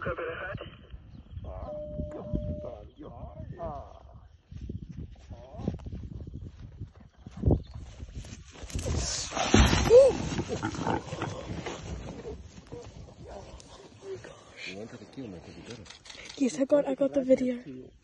You wanted to kill me, did you get it? Yes, I got the video.